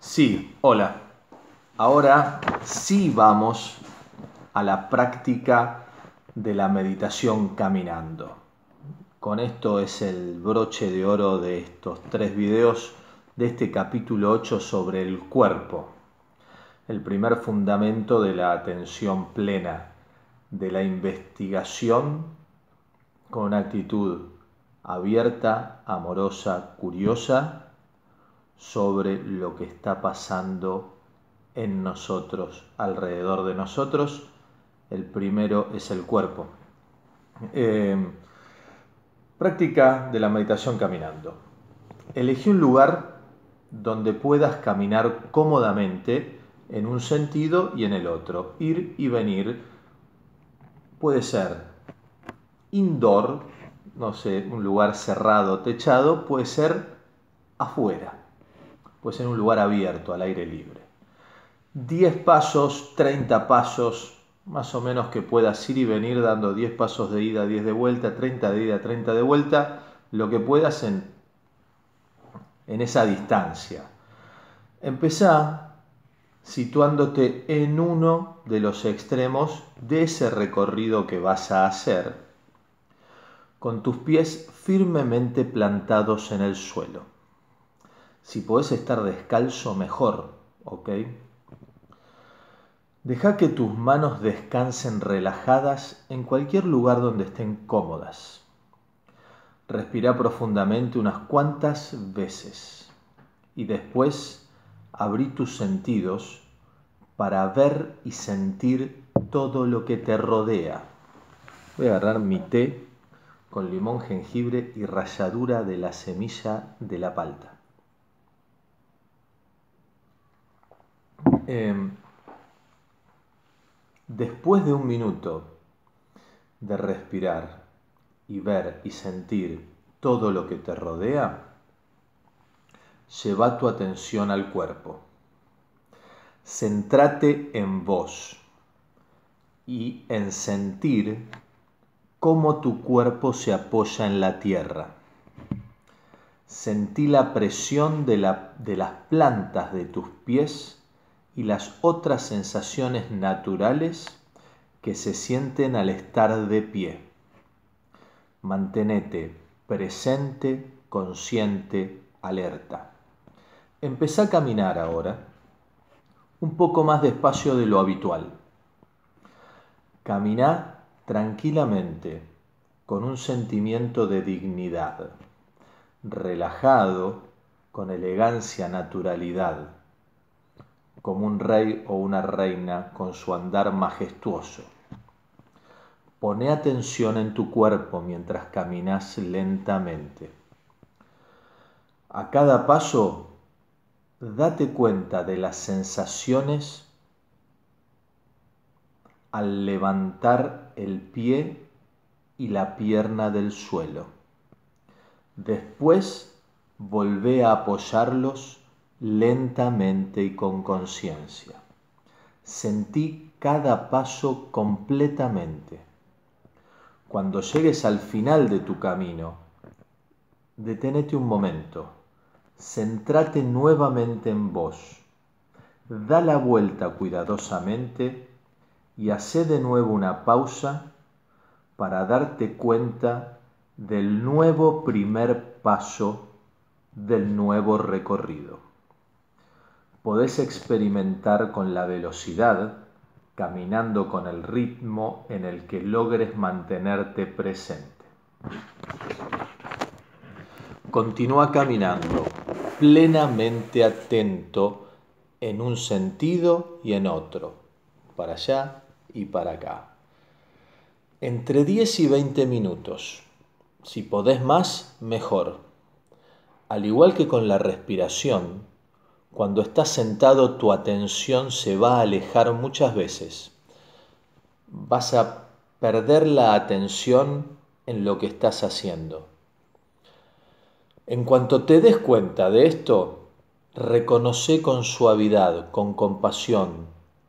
Sí, hola. Ahora sí vamos a la práctica de la meditación caminando. Con esto es el broche de oro de estos 3 videos de este capítulo 8 sobre el cuerpo. El primer fundamento de la atención plena, de la investigación con una actitud abierta, amorosa, curiosa sobre lo que está pasando en nosotros, alrededor de nosotros. El primero es el cuerpo. Práctica de la meditación caminando. Elegí un lugar donde puedas caminar cómodamente en un sentido y en el otro. Ir y venir. Puede ser indoor, no sé, un lugar cerrado, techado, puede ser afuera, puede ser un lugar abierto, al aire libre. 10 pasos, 30 pasos, más o menos que puedas ir y venir dando 10 pasos de ida, 10 de vuelta, 30 de ida, 30 de vuelta, lo que puedas en esa distancia. Empezá situándote en uno de los extremos de ese recorrido que vas a hacer, con tus pies firmemente plantados en el suelo. Si podés estar descalzo, mejor, ¿ok? Deja que tus manos descansen relajadas en cualquier lugar donde estén cómodas. Respira profundamente unas cuantas veces y después abrí tus sentidos para ver y sentir todo lo que te rodea. Voy a agarrar mi té con limón, jengibre y ralladura de la semilla de la palta. Después de un minuto de respirar y ver y sentir todo lo que te rodea, lleva tu atención al cuerpo. Céntrate en vos y en sentir cómo tu cuerpo se apoya en la tierra. Sentí la presión de las plantas de tus pies y las otras sensaciones naturales que se sienten al estar de pie. Mantenete presente, consciente, alerta. Empezá a caminar ahora, un poco más despacio de lo habitual. Caminá tranquilamente, con un sentimiento de dignidad, relajado, con elegancia, naturalidad, como un rey o una reina con su andar majestuoso. Poné atención en tu cuerpo mientras caminas lentamente. A cada paso, date cuenta de las sensaciones al levantar el pie y la pierna del suelo. Después, volvé a apoyarlos lentamente y con conciencia. Sentí cada paso completamente. Cuando llegues al final de tu camino, deténete un momento, céntrate nuevamente en vos, da la vuelta cuidadosamente y hacé de nuevo una pausa para darte cuenta del nuevo primer paso del nuevo recorrido. Podés experimentar con la velocidad, caminando con el ritmo en el que logres mantenerte presente. Continúa caminando, plenamente atento en un sentido y en otro, para allá y para acá. Entre 10 y 20 minutos. Si podés más, mejor. Al igual que con la respiración, cuando estás sentado tu atención se va a alejar muchas veces. Vas a perder la atención en lo que estás haciendo. En cuanto te des cuenta de esto, reconoce con suavidad, con compasión,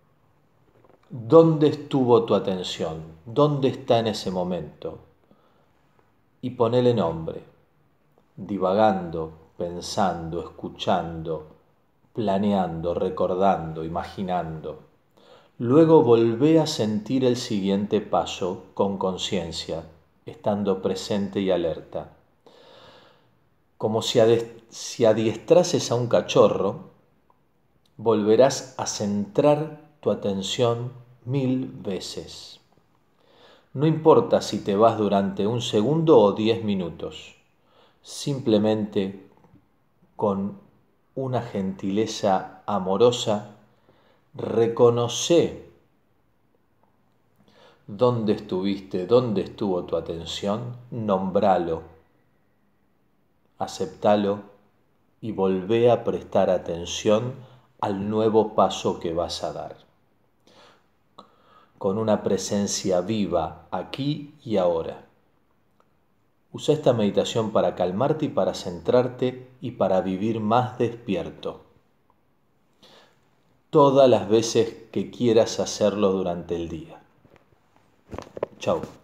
dónde estuvo tu atención, dónde está en ese momento, y ponele nombre, divagando, pensando, escuchando, planeando, recordando, imaginando. Luego volvé a sentir el siguiente paso con conciencia, estando presente y alerta. Como si adiestrases a un cachorro, volverás a centrar tu atención 1000 veces. No importa si te vas durante 1 segundo o 10 minutos, simplemente con una gentileza amorosa, reconoce dónde estuviste, dónde estuvo tu atención, nombralo, aceptalo y volvé a prestar atención al nuevo paso que vas a dar. Con una presencia viva aquí y ahora. Usa esta meditación para calmarte y para centrarte y para vivir más despierto. Todas las veces que quieras hacerlo durante el día. Chao.